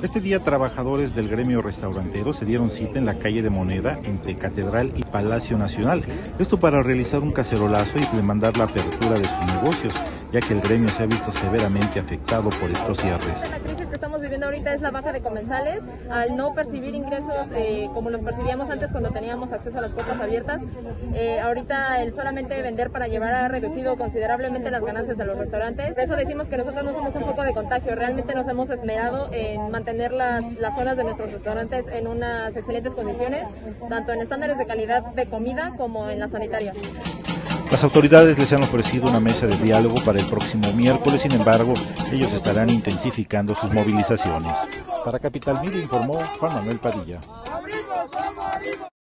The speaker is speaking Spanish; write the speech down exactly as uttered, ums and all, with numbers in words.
Este día, trabajadores del gremio restaurantero se dieron cita en la calle de Moneda entre Catedral y Palacio Nacional. Esto para realizar un cacerolazo y demandar la apertura de sus negocios, ya que el gremio se ha visto severamente afectado por estos cierres. La crisis que estamos viviendo ahorita es la baja de comensales. Al no percibir ingresos eh, como los percibíamos antes cuando teníamos acceso a las puertas abiertas, eh, ahorita el solamente vender para llevar ha reducido considerablemente las ganancias de los restaurantes. Por eso decimos que nosotros no somos un foco de contagio, realmente nos hemos esmerado en mantener las, las zonas de nuestros restaurantes en unas excelentes condiciones, tanto en estándares de calidad de comida como en la sanitaria. Las autoridades les han ofrecido una mesa de diálogo para el próximo miércoles, sin embargo, ellos estarán intensificando sus movilizaciones. Para Capital Media informó Juan Manuel Padilla.